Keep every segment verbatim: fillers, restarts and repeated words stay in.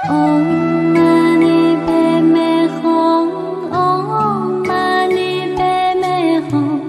Om Mani Padme Hum, Om Mani Padme Hum.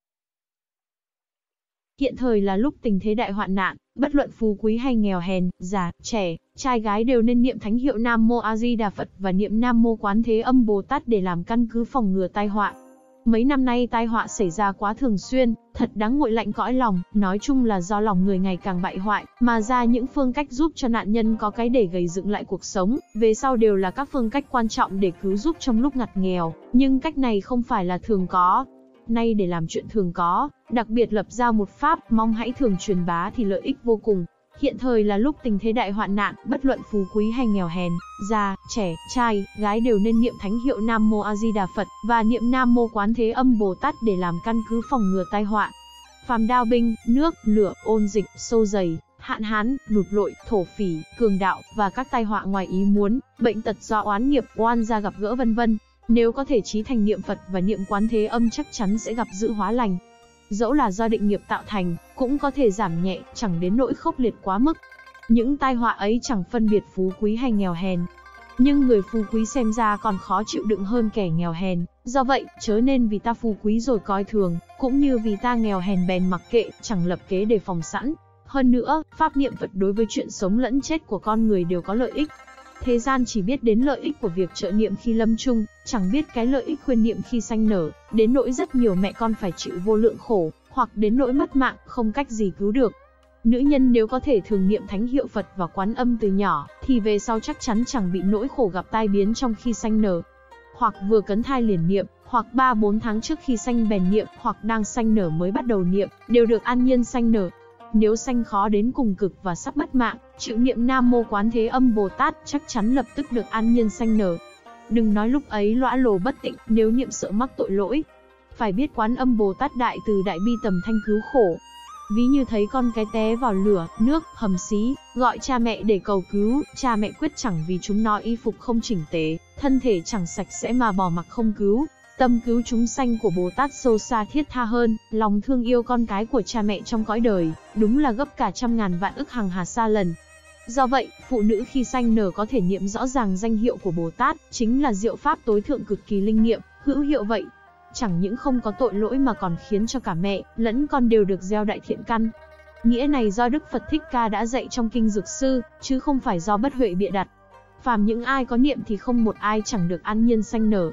Hiện thời là lúc tình thế đại hoạn nạn, bất luận phú quý hay nghèo hèn, già, trẻ, trai gái đều nên niệm thánh hiệu Nam Mô A Di Đà Phật và niệm Nam Mô Quán Thế Âm Bồ Tát để làm căn cứ phòng ngừa tai họa. Mấy năm nay tai họa xảy ra quá thường xuyên, thật đáng nguội lạnh cõi lòng, nói chung là do lòng người ngày càng bại hoại, mà ra những phương cách giúp cho nạn nhân có cái để gầy dựng lại cuộc sống, về sau đều là các phương cách quan trọng để cứu giúp trong lúc ngặt nghèo, nhưng cách này không phải là thường có. Nay để làm chuyện thường có, đặc biệt lập ra một pháp, mong hãy thường truyền bá thì lợi ích vô cùng. Hiện thời là lúc tình thế đại hoạn nạn, bất luận phú quý hay nghèo hèn, già, trẻ, trai, gái đều nên niệm thánh hiệu Nam Mô A Di Đà Phật và niệm Nam Mô Quán Thế Âm Bồ Tát để làm căn cứ phòng ngừa tai họa. Phàm đao binh, nước, lửa, ôn dịch, sâu dày, hạn hán, lụt lội, thổ phỉ, cường đạo và các tai họa ngoài ý muốn, bệnh tật do oán nghiệp, oan gia gặp gỡ vân vân. Nếu có thể chí thành niệm Phật và niệm Quán Thế Âm chắc chắn sẽ gặp dự hóa lành. Dẫu là do định nghiệp tạo thành, cũng có thể giảm nhẹ, chẳng đến nỗi khốc liệt quá mức. Những tai họa ấy chẳng phân biệt phú quý hay nghèo hèn. Nhưng người phú quý xem ra còn khó chịu đựng hơn kẻ nghèo hèn. Do vậy, chớ nên vì ta phú quý rồi coi thường, cũng như vì ta nghèo hèn bèn mặc kệ, chẳng lập kế để phòng sẵn. Hơn nữa, pháp niệm Phật đối với chuyện sống lẫn chết của con người đều có lợi ích. Thế gian chỉ biết đến lợi ích của việc trợ niệm khi lâm chung, chẳng biết cái lợi ích khuyên niệm khi sanh nở, đến nỗi rất nhiều mẹ con phải chịu vô lượng khổ, hoặc đến nỗi mất mạng, không cách gì cứu được. Nữ nhân nếu có thể thường niệm thánh hiệu Phật và Quán Âm từ nhỏ, thì về sau chắc chắn chẳng bị nỗi khổ gặp tai biến trong khi sanh nở. Hoặc vừa cấn thai liền niệm, hoặc ba bốn tháng trước khi sanh bèn niệm, hoặc đang sanh nở mới bắt đầu niệm, đều được an nhiên sanh nở. Nếu sanh khó đến cùng cực và sắp mất mạng, chịu niệm Nam Mô Quán Thế Âm Bồ Tát chắc chắn lập tức được an nhiên sanh nở. Đừng nói lúc ấy lõa lồ bất tịnh, nếu niệm sợ mắc tội lỗi. Phải biết Quán Âm Bồ Tát đại từ đại bi tầm thanh cứu khổ. Ví như thấy con cái té vào lửa, nước, hầm xí, gọi cha mẹ để cầu cứu, cha mẹ quyết chẳng vì chúng nó y phục không chỉnh tề, thân thể chẳng sạch sẽ mà bỏ mặc không cứu. Tâm cứu chúng sanh của Bồ Tát sâu xa thiết tha hơn, lòng thương yêu con cái của cha mẹ trong cõi đời, đúng là gấp cả trăm ngàn vạn ức hằng hà sa lần. Do vậy, phụ nữ khi sanh nở có thể niệm rõ ràng danh hiệu của Bồ Tát, chính là diệu pháp tối thượng cực kỳ linh nghiệm, hữu hiệu vậy. Chẳng những không có tội lỗi mà còn khiến cho cả mẹ, lẫn con đều được gieo đại thiện căn. Nghĩa này do Đức Phật Thích Ca đã dạy trong Kinh Dược Sư, chứ không phải do bất huệ bịa đặt. Phàm những ai có niệm thì không một ai chẳng được an nhiên sanh nở.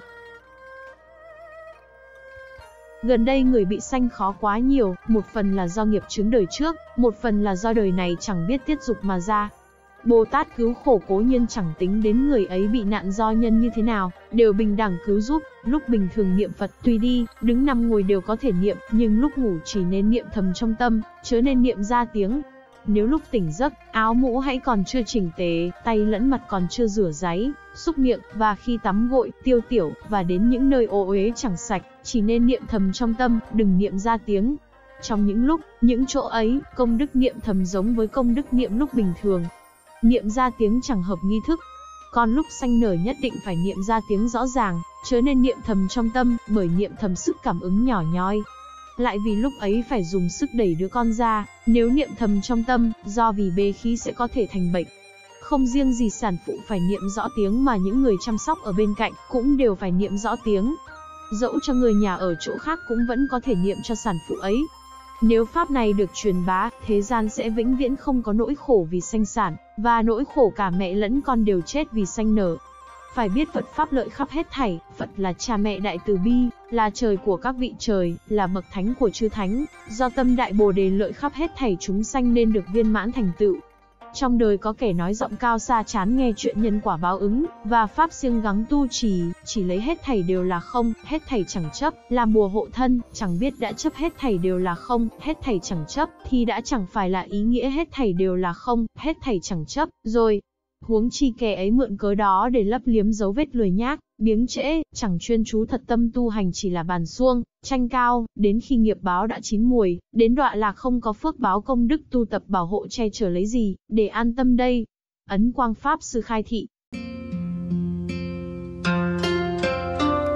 Gần đây người bị sanh khó quá nhiều, một phần là do nghiệp chướng đời trước, một phần là do đời này chẳng biết tiết dục mà ra. Bồ Tát cứu khổ cố nhiên chẳng tính đến người ấy bị nạn do nhân như thế nào, đều bình đẳng cứu giúp. Lúc bình thường niệm Phật tùy đi, đứng nằm ngồi đều có thể niệm, nhưng lúc ngủ chỉ nên niệm thầm trong tâm, chớ nên niệm ra tiếng. Nếu lúc tỉnh giấc, áo mũ hãy còn chưa chỉnh tề, tay lẫn mặt còn chưa rửa ráy, xúc miệng, và khi tắm gội, tiêu tiểu, và đến những nơi ô uế chẳng sạch, chỉ nên niệm thầm trong tâm, đừng niệm ra tiếng. Trong những lúc, những chỗ ấy, công đức niệm thầm giống với công đức niệm lúc bình thường. Niệm ra tiếng chẳng hợp nghi thức. Còn lúc sanh nở nhất định phải niệm ra tiếng rõ ràng, chớ nên niệm thầm trong tâm, bởi niệm thầm sức cảm ứng nhỏ nhoi. Lại vì lúc ấy phải dùng sức đẩy đứa con ra, nếu niệm thầm trong tâm, do vì bê khí sẽ có thể thành bệnh. Không riêng gì sản phụ phải niệm rõ tiếng mà những người chăm sóc ở bên cạnh cũng đều phải niệm rõ tiếng. Dẫu cho người nhà ở chỗ khác cũng vẫn có thể niệm cho sản phụ ấy. Nếu pháp này được truyền bá, thế gian sẽ vĩnh viễn không có nỗi khổ vì sanh sản, và nỗi khổ cả mẹ lẫn con đều chết vì sanh nở. Phải biết Phật Pháp lợi khắp hết thảy, Phật là cha mẹ đại từ bi, là trời của các vị trời, là bậc thánh của chư thánh, do tâm đại Bồ Đề lợi khắp hết thảy chúng sanh nên được viên mãn thành tựu. Trong đời có kẻ nói giọng cao xa chán nghe chuyện nhân quả báo ứng, và Pháp siêng gắng tu trì, chỉ lấy hết thảy đều là không, hết thảy chẳng chấp, làm bùa hộ thân, chẳng biết đã chấp hết thảy đều là không, hết thảy chẳng chấp, thì đã chẳng phải là ý nghĩa hết thảy đều là không, hết thảy chẳng chấp, rồi. Huống chi kẻ ấy mượn cớ đó để lấp liếm dấu vết lười nhác, biếng trễ, chẳng chuyên chú thật tâm tu hành chỉ là bàn suông, tranh cao, đến khi nghiệp báo đã chín mùi, đến đọa lạc không có phước báo công đức tu tập bảo hộ che chở lấy gì, để an tâm đây. Ấn Quang Pháp Sư khai thị.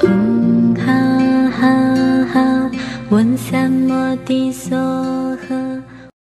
Ha ha ha, Vân Sam Mô Ti So Ha.